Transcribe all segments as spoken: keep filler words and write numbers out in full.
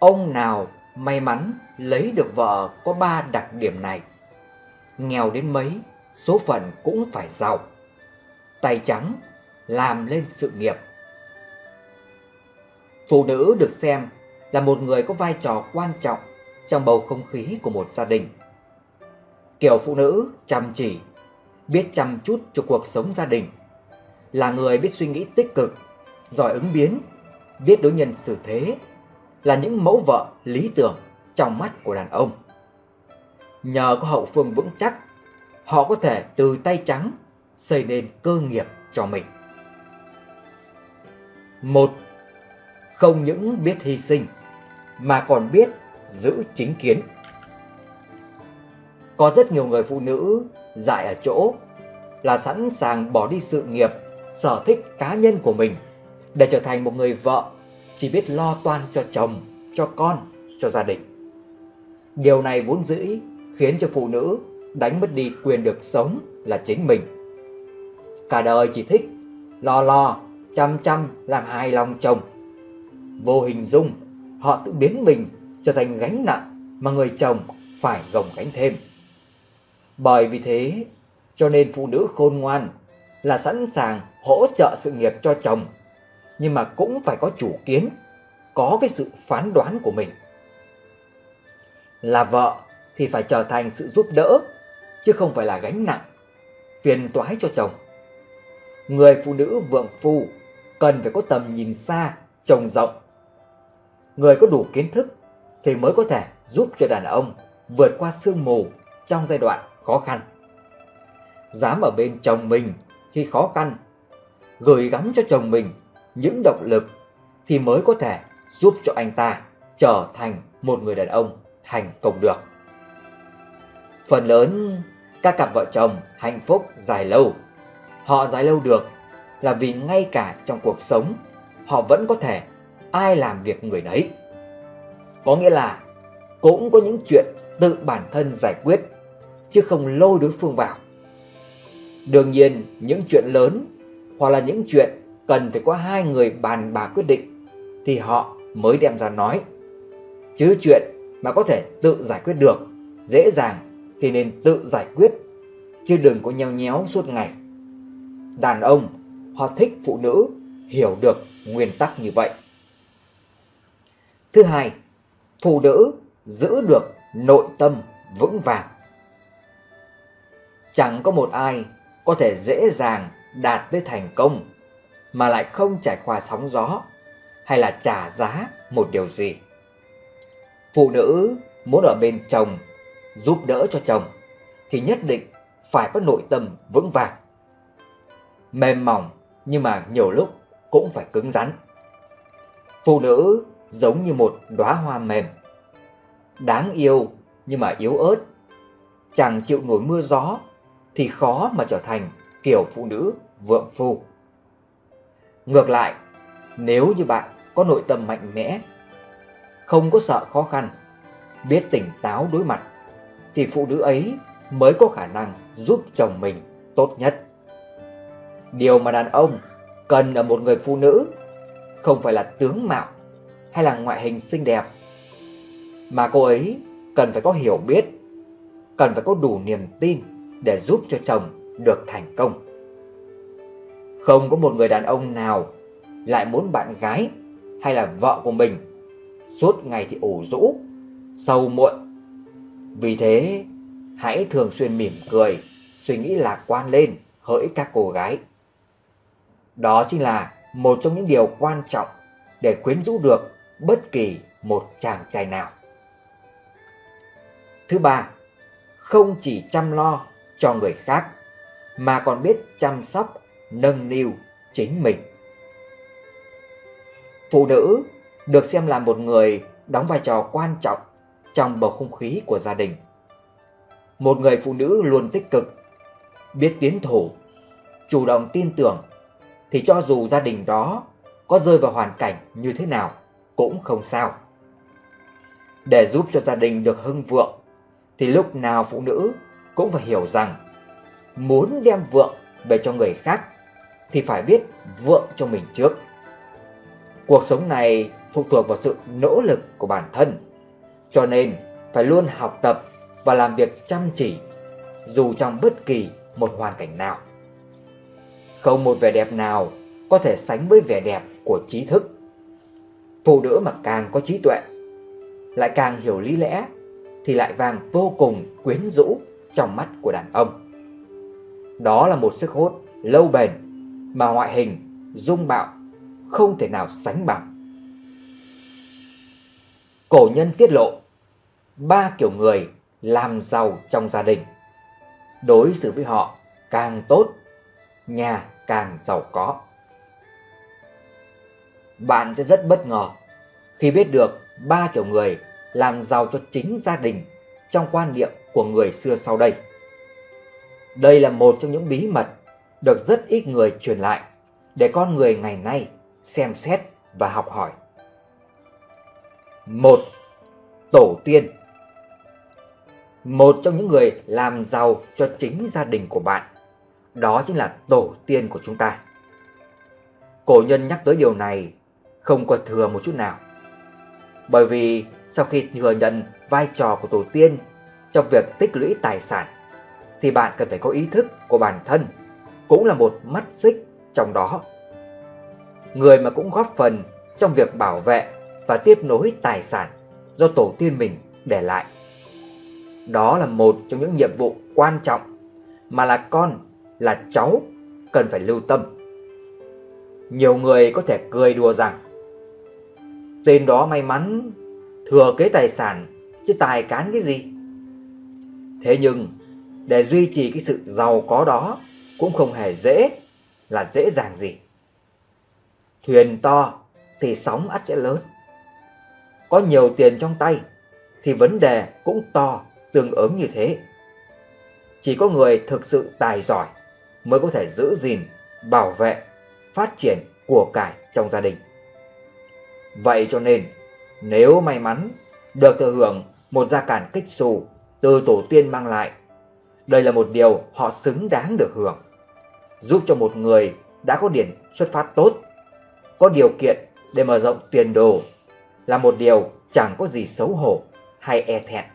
ông nào may mắn lấy được vợ có ba đặc điểm này. Nghèo đến mấy, số phận cũng phải giàu. Tay trắng, làm lên sự nghiệp. Phụ nữ được xem là một người có vai trò quan trọng trong bầu không khí của một gia đình. Kiểu phụ nữ chăm chỉ, biết chăm chút cho cuộc sống gia đình, là người biết suy nghĩ tích cực, giỏi ứng biến, biết đối nhân xử thế, là những mẫu vợ lý tưởng trong mắt của đàn ông. Nhờ có hậu phương vững chắc, họ có thể từ tay trắng xây nên cơ nghiệp cho mình. Một, không những biết hy sinh mà còn biết giữ chính kiến. Có rất nhiều người phụ nữ dại ở chỗ là sẵn sàng bỏ đi sự nghiệp, sở thích cá nhân của mình để trở thành một người vợ chỉ biết lo toan cho chồng, cho con, cho gia đình. Điều này vốn dĩ khiến cho phụ nữ đánh mất đi quyền được sống là chính mình. Cả đời chỉ thích lo lo, chăm chăm làm hài lòng chồng. Vô hình dung họ tự biến mình trở thành gánh nặng mà người chồng phải gồng gánh thêm. Bởi vì thế cho nên phụ nữ khôn ngoan là sẵn sàng hỗ trợ sự nghiệp cho chồng, nhưng mà cũng phải có chủ kiến, có cái sự phán đoán của mình. Là vợ thì phải trở thành sự giúp đỡ, chứ không phải là gánh nặng, phiền toái cho chồng. Người phụ nữ vượng phu cần phải có tầm nhìn xa, trông rộng. Người có đủ kiến thức thì mới có thể giúp cho đàn ông vượt qua sương mù trong giai đoạn khó khăn. Dám ở bên chồng mình khi khó khăn, gửi gắm cho chồng mình những động lực thì mới có thể giúp cho anh ta trở thành một người đàn ông thành công được. Phần lớn các cặp vợ chồng hạnh phúc dài lâu, họ dài lâu được là vì ngay cả trong cuộc sống họ vẫn có thể ai làm việc người nấy. Có nghĩa là cũng có những chuyện tự bản thân giải quyết, chứ không lôi đối phương vào. Đương nhiên những chuyện lớn hoặc là những chuyện cần phải có hai người bàn bạc quyết định thì họ mới đem ra nói. Chứ chuyện mà có thể tự giải quyết được dễ dàng thì nên tự giải quyết, chứ đừng có nheo nhéo suốt ngày. Đàn ông họ thích phụ nữ hiểu được nguyên tắc như vậy. Thứ hai, phụ nữ giữ được nội tâm vững vàng. Chẳng có một ai có thể dễ dàng đạt tới thành công mà lại không trải qua sóng gió hay là trả giá một điều gì. Phụ nữ muốn ở bên chồng, giúp đỡ cho chồng thì nhất định phải có nội tâm vững vàng. Mềm mỏng nhưng mà nhiều lúc cũng phải cứng rắn. Phụ nữ giống như một đóa hoa mềm, đáng yêu nhưng mà yếu ớt, chẳng chịu nổi mưa gió thì khó mà trở thành kiểu phụ nữ vượng phu. Ngược lại, nếu như bạn có nội tâm mạnh mẽ, không có sợ khó khăn, biết tỉnh táo đối mặt, thì phụ nữ ấy mới có khả năng giúp chồng mình tốt nhất. Điều mà đàn ông cần ở một người phụ nữ không phải là tướng mạo hay là ngoại hình xinh đẹp, mà cô ấy cần phải có hiểu biết, cần phải có đủ niềm tin để giúp cho chồng được thành công. Không có một người đàn ông nào lại muốn bạn gái hay là vợ của mình suốt ngày thì ủ rũ, sầu muộn. Vì thế, hãy thường xuyên mỉm cười, suy nghĩ lạc quan lên hỡi các cô gái. Đó chính là một trong những điều quan trọng để quyến rũ được bất kỳ một chàng trai nào. Thứ ba, không chỉ chăm lo cho người khác mà còn biết chăm sóc, nâng niu chính mình. Phụ nữ được xem là một người đóng vai trò quan trọng trong bầu không khí của gia đình. Một người phụ nữ luôn tích cực, biết tiến thủ, chủ động tin tưởng thì cho dù gia đình đó có rơi vào hoàn cảnh như thế nào cũng không sao. Để giúp cho gia đình được hưng vượng thì lúc nào phụ nữ cũng phải hiểu rằng muốn đem vượng về cho người khác thì phải biết vượng cho mình trước. Cuộc sống này phụ thuộc vào sự nỗ lực của bản thân, cho nên phải luôn học tập và làm việc chăm chỉ dù trong bất kỳ một hoàn cảnh nào. Không một vẻ đẹp nào có thể sánh với vẻ đẹp của trí thức. Phụ nữ mà càng có trí tuệ, lại càng hiểu lý lẽ, thì lại vàng vô cùng quyến rũ trong mắt của đàn ông. Đó là một sức hút lâu bền mà ngoại hình, dung mạo không thể nào sánh bằng. Cổ nhân tiết lộ ba kiểu người làm giàu trong gia đình. Đối xử với họ càng tốt, nhà càng giàu có. Bạn sẽ rất bất ngờ khi biết được ba kiểu người làm giàu cho chính gia đình trong quan niệm của người xưa sau đây. Đây là một trong những bí mật được rất ít người truyền lại để con người ngày nay xem xét và học hỏi. Một. Tổ tiên. Một trong những người làm giàu cho chính gia đình của bạn, đó chính là tổ tiên của chúng ta. Cổ nhân nhắc tới điều này không có thừa một chút nào. Bởi vì sau khi thừa nhận vai trò của tổ tiên trong việc tích lũy tài sản, thì bạn cần phải có ý thức của bản thân cũng là một mắt xích trong đó. Người mà cũng góp phần trong việc bảo vệ và tiếp nối tài sản do tổ tiên mình để lại. Đó là một trong những nhiệm vụ quan trọng mà là con, là cháu cần phải lưu tâm. Nhiều người có thể cười đùa rằng tên đó may mắn thừa kế tài sản chứ tài cán cái gì. Thế nhưng để duy trì cái sự giàu có đó cũng không hề dễ là dễ dàng gì. Thuyền to thì sóng ắt sẽ lớn. Có nhiều tiền trong tay thì vấn đề cũng to tương ứng như thế. Chỉ có người thực sự tài giỏi mới có thể giữ gìn, bảo vệ, phát triển của cải trong gia đình. Vậy cho nên nếu may mắn được thừa hưởng một gia càn kích xù từ tổ tiên mang lại, đây là một điều họ xứng đáng được hưởng, giúp cho một người đã có điển xuất phát tốt, có điều kiện để mở rộng tiền đồ, là một điều chẳng có gì xấu hổ hay e thẹn.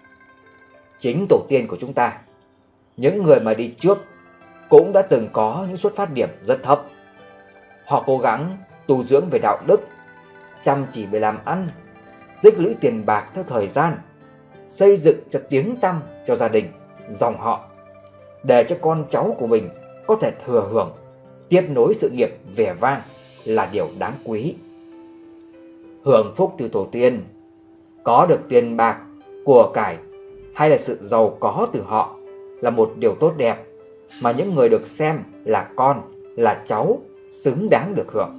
Chính tổ tiên của chúng ta, những người mà đi trước, cũng đã từng có những xuất phát điểm rất thấp. Họ cố gắng tu dưỡng về đạo đức, chăm chỉ về làm ăn, tích lũy tiền bạc theo thời gian, xây dựng cho tiếng tăm cho gia đình, dòng họ, để cho con cháu của mình có thể thừa hưởng, tiếp nối sự nghiệp vẻ vang là điều đáng quý. Hưởng phúc từ tổ tiên, có được tiền bạc, của cải hay là sự giàu có từ họ là một điều tốt đẹp mà những người được xem là con, là cháu xứng đáng được hưởng.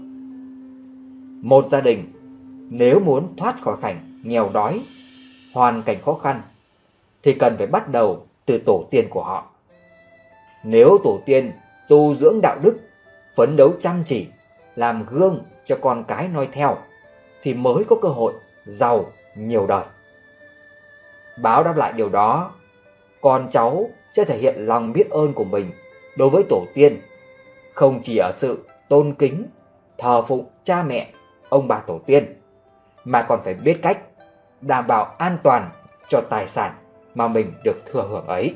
Một gia đình nếu muốn thoát khỏi cảnh nghèo đói, hoàn cảnh khó khăn, thì cần phải bắt đầu từ tổ tiên của họ. Nếu tổ tiên tu dưỡng đạo đức, phấn đấu chăm chỉ, làm gương cho con cái noi theo, thì mới có cơ hội giàu nhiều đời. Báo đáp lại điều đó, con cháu sẽ thể hiện lòng biết ơn của mình đối với tổ tiên, không chỉ ở sự tôn kính, thờ phụng cha mẹ, ông bà tổ tiên, mà còn phải biết cách đảm bảo an toàn cho tài sản mà mình được thừa hưởng ấy.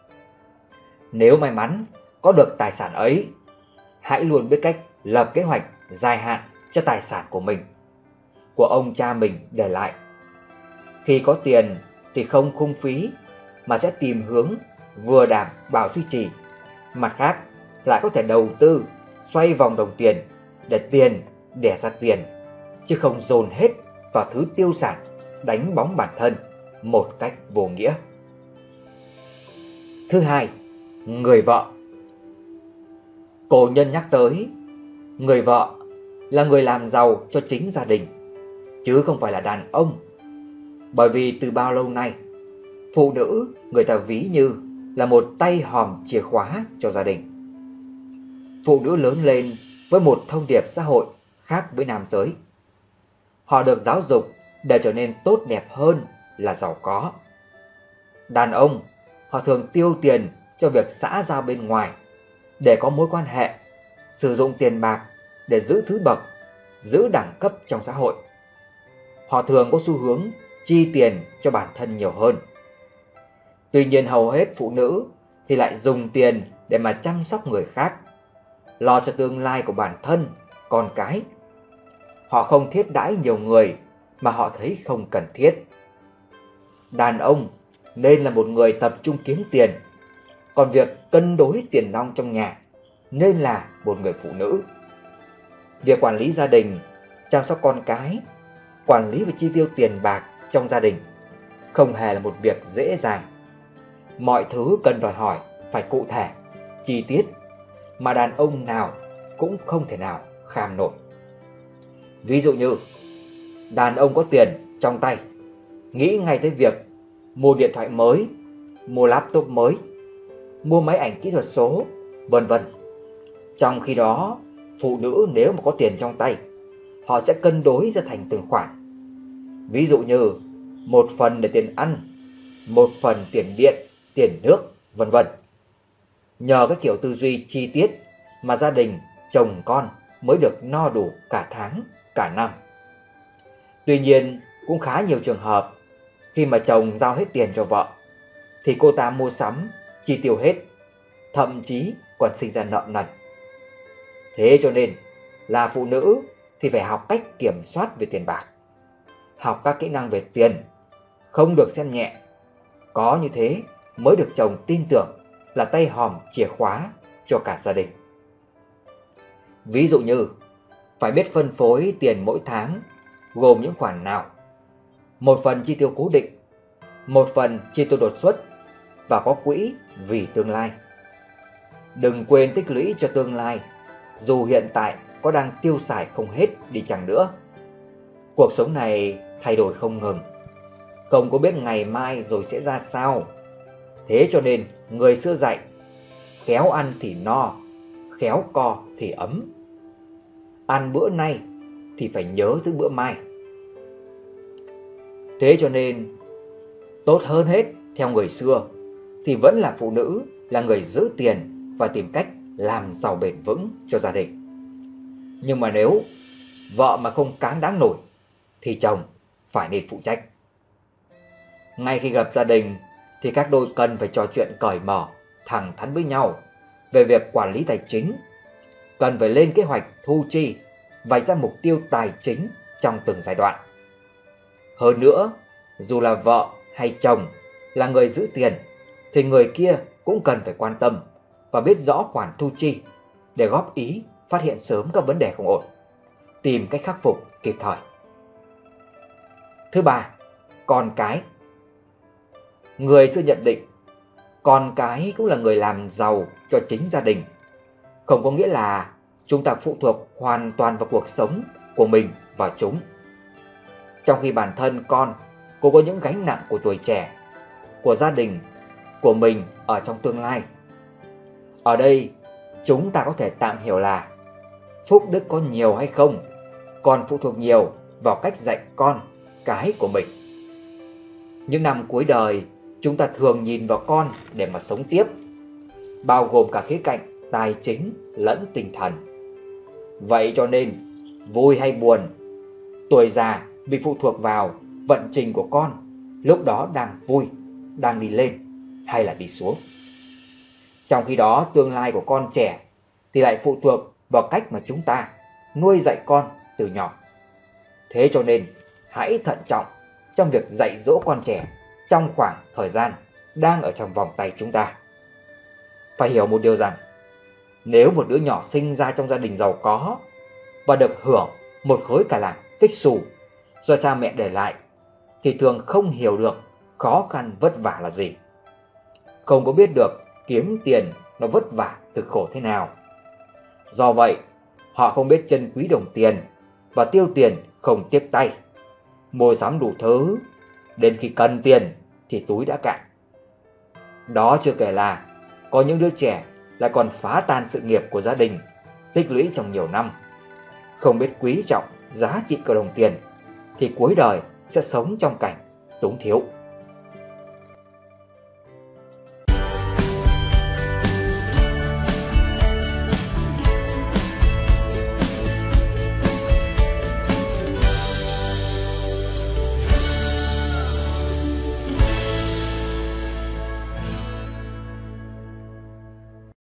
Nếu may mắn có được tài sản ấy, hãy luôn biết cách lập kế hoạch dài hạn cho tài sản của mình, của ông cha mình để lại. Khi có tiền thì không khung phí, mà sẽ tìm hướng vừa đảm bảo duy trì, mặt khác lại có thể đầu tư, xoay vòng đồng tiền để tiền đẻ ra tiền, chứ không dồn hết vào thứ tiêu sản, đánh bóng bản thân một cách vô nghĩa. Thứ hai, người vợ. Cổ nhân nhắc tới người vợ là người làm giàu cho chính gia đình, chứ không phải là đàn ông. Bởi vì từ bao lâu nay, phụ nữ người ta ví như là một tay hòm chìa khóa cho gia đình. Phụ nữ lớn lên với một thông điệp xã hội khác với nam giới. Họ được giáo dục để trở nên tốt đẹp hơn là giàu có. Đàn ông, họ thường tiêu tiền cho việc xã giao bên ngoài, để có mối quan hệ, sử dụng tiền bạc để giữ thứ bậc, giữ đẳng cấp trong xã hội. họ thường có xu hướng chi tiền cho bản thân nhiều hơn. Tuy nhiên hầu hết phụ nữ thì lại dùng tiền để mà chăm sóc người khác, lo cho tương lai của bản thân, con cái. Họ không thiết đãi nhiều người mà họ thấy không cần thiết. Đàn ông nên là một người tập trung kiếm tiền, còn việc cân đối tiền nong trong nhà nên là một người phụ nữ. Việc quản lý gia đình, chăm sóc con cái, quản lý và chi tiêu tiền bạc trong gia đình không hề là một việc dễ dàng. Mọi thứ cần đòi hỏi phải cụ thể, chi tiết, mà đàn ông nào cũng không thể nào kham nổi. Ví dụ như đàn ông có tiền trong tay, nghĩ ngay tới việc mua điện thoại mới, mua laptop mới, mua máy ảnh kỹ thuật số, vân vân. Trong khi đó, phụ nữ nếu mà có tiền trong tay, họ sẽ cân đối ra thành từng khoản. Ví dụ như một phần để tiền ăn, một phần tiền điện, tiền nước, vân vân. Nhờ cái kiểu tư duy chi tiết mà gia đình, chồng con mới được no đủ cả tháng, cả năm. Tuy nhiên, cũng khá nhiều trường hợp khi mà chồng giao hết tiền cho vợ thì cô ta mua sắm, chi tiêu hết, thậm chí còn sinh ra nợ nần. Thế cho nên là phụ nữ thì phải học cách kiểm soát về tiền bạc, học các kỹ năng về tiền, không được xem nhẹ. Có như thế mới được chồng tin tưởng là tay hòm chìa khóa cho cả gia đình. Ví dụ như phải biết phân phối tiền mỗi tháng gồm những khoản nào: một phần chi tiêu cố định, một phần chi tiêu đột xuất và có quỹ vì tương lai. Đừng quên tích lũy cho tương lai, dù hiện tại có đang tiêu xài không hết đi chăng nữa. Cuộc sống này thay đổi không ngừng, không có biết ngày mai rồi sẽ ra sao. Thế cho nên người xưa dạy: khéo ăn thì no, khéo co thì ấm. Ăn bữa nay thì phải nhớ tới bữa mai. Thế cho nên tốt hơn hết theo người xưa thì vẫn là phụ nữ là người giữ tiền và tìm cách làm giàu bền vững cho gia đình. Nhưng mà nếu vợ mà không cáng đáng nổi thì chồng phải nên phụ trách. Ngay khi gặp gia đình thì các đôi cần phải trò chuyện cởi mở, thẳng thắn với nhau về việc quản lý tài chính. Cần phải lên kế hoạch thu chi, vạch ra mục tiêu tài chính trong từng giai đoạn. Hơn nữa, dù là vợ hay chồng là người giữ tiền thì người kia cũng cần phải quan tâm và biết rõ khoản thu chi để góp ý, phát hiện sớm các vấn đề không ổn, tìm cách khắc phục kịp thời. Thứ ba, con cái. Người xưa nhận định con cái cũng là người làm giàu cho chính gia đình. Không có nghĩa là chúng ta phụ thuộc hoàn toàn vào cuộc sống của mình và chúng. Trong khi bản thân con cũng có những gánh nặng của tuổi trẻ, của gia đình, của mình ở trong tương lai. Ở đây, chúng ta có thể tạm hiểu là phúc đức có nhiều hay không còn phụ thuộc nhiều vào cách dạy con cái của mình. Những năm cuối đời, chúng ta thường nhìn vào con để mà sống tiếp, bao gồm cả khía cạnh tài chính lẫn tinh thần. Vậy cho nên, vui hay buồn, tuổi già bị phụ thuộc vào vận trình của con, lúc đó đang vui, đang đi lên hay là đi xuống. Trong khi đó, tương lai của con trẻ thì lại phụ thuộc vào cách mà chúng ta nuôi dạy con từ nhỏ. Thế cho nên, hãy thận trọng trong việc dạy dỗ con trẻ trong khoảng thời gian đang ở trong vòng tay chúng ta. Phải hiểu một điều rằng, nếu một đứa nhỏ sinh ra trong gia đình giàu có và được hưởng một khối cả làng kích xù do cha mẹ để lại, thì thường không hiểu được khó khăn vất vả là gì, không có biết được kiếm tiền nó vất vả cực khổ thế nào. Do vậy, họ không biết trân quý đồng tiền và tiêu tiền không tiếc tay, mua sắm đủ thứ, đến khi cần tiền thì túi đã cạn. Đó chưa kể là có những đứa trẻ lại còn phá tan sự nghiệp của gia đình tích lũy trong nhiều năm, không biết quý trọng giá trị của đồng tiền thì cuối đời sẽ sống trong cảnh túng thiếu.